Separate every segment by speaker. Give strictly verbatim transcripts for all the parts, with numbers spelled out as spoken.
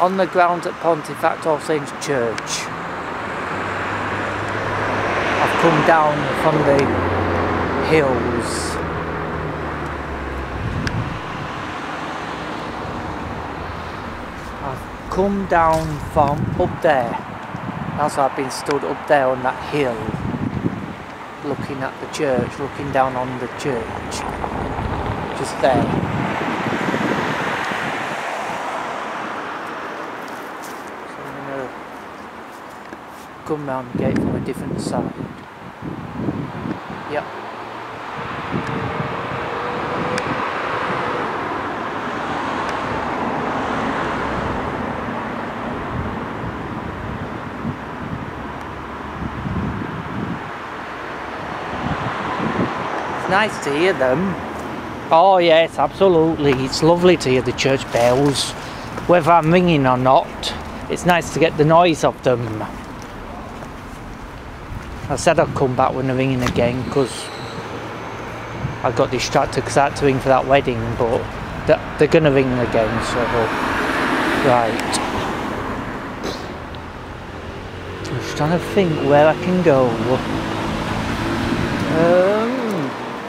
Speaker 1: on the ground at Pontefact All Saints Church. I've come down from the hills. I've come down from up there. That's why I've been stood up there on that hill, looking at the church, looking down on the church. Just there. Come round the gate from a different side. Yep. It's nice to hear them. Oh yes, absolutely. It's lovely to hear the church bells. Whether I'm ringing or not, it's nice to get the noise of them. I said I'd come back when they're ringing again because I got distracted because I had to ring for that wedding, but they're going to ring again, so right. I'm just trying to think where I can go. Um,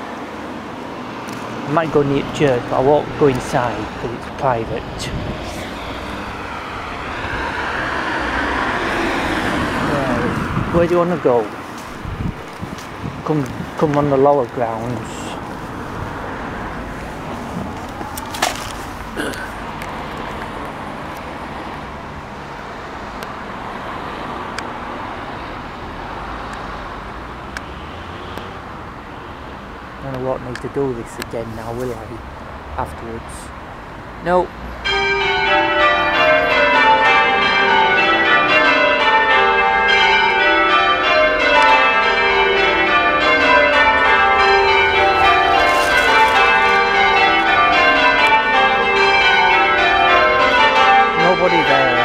Speaker 1: I might go near church, but I won't go inside because it's private. Right. Where do you want to go? Come, come on the lower grounds. I won't need to do this again now, will I? Afterwards. No. Nobody there.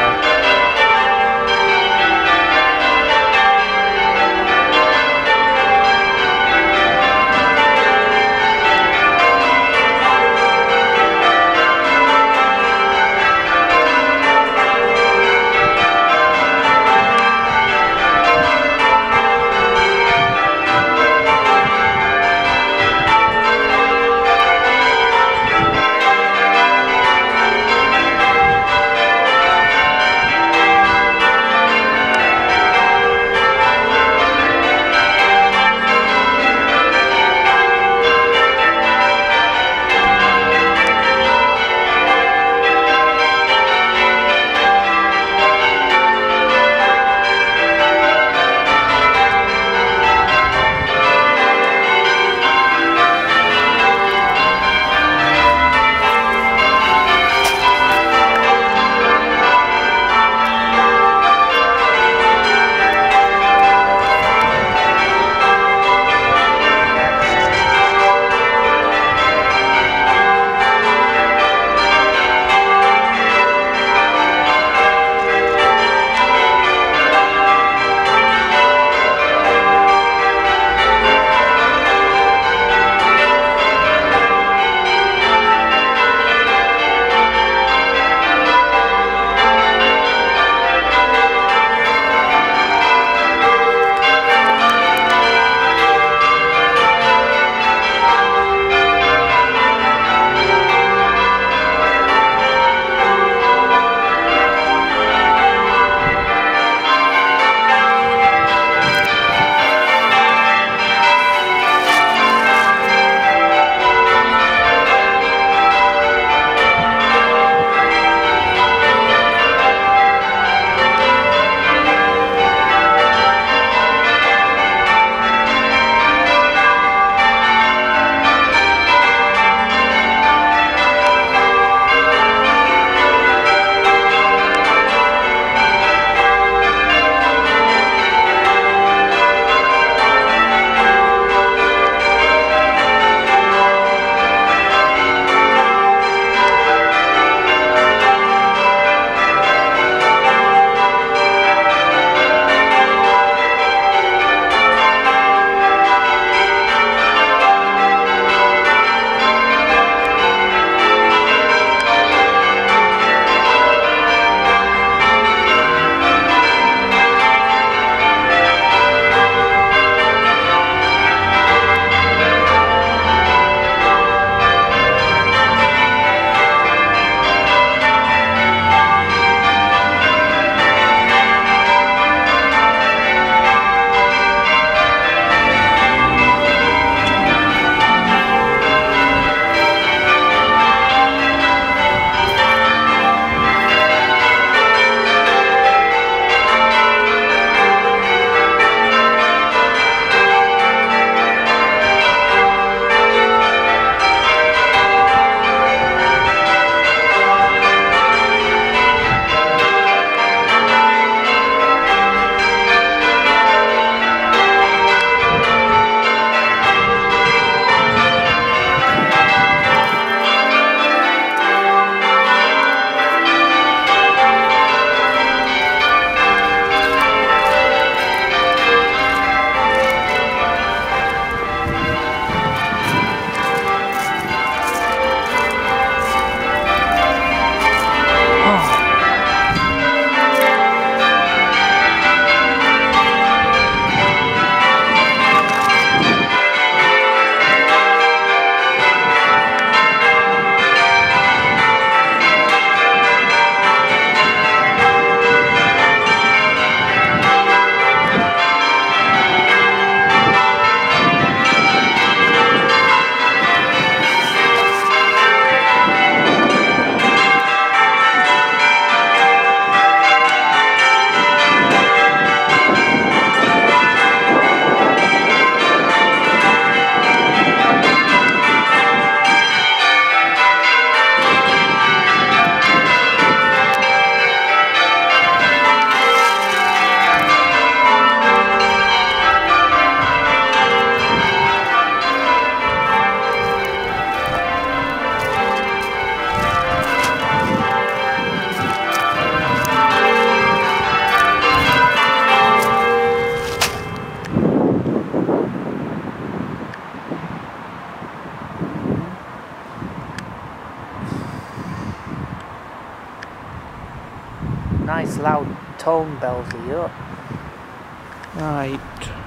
Speaker 1: nice loud tone bells here. Right.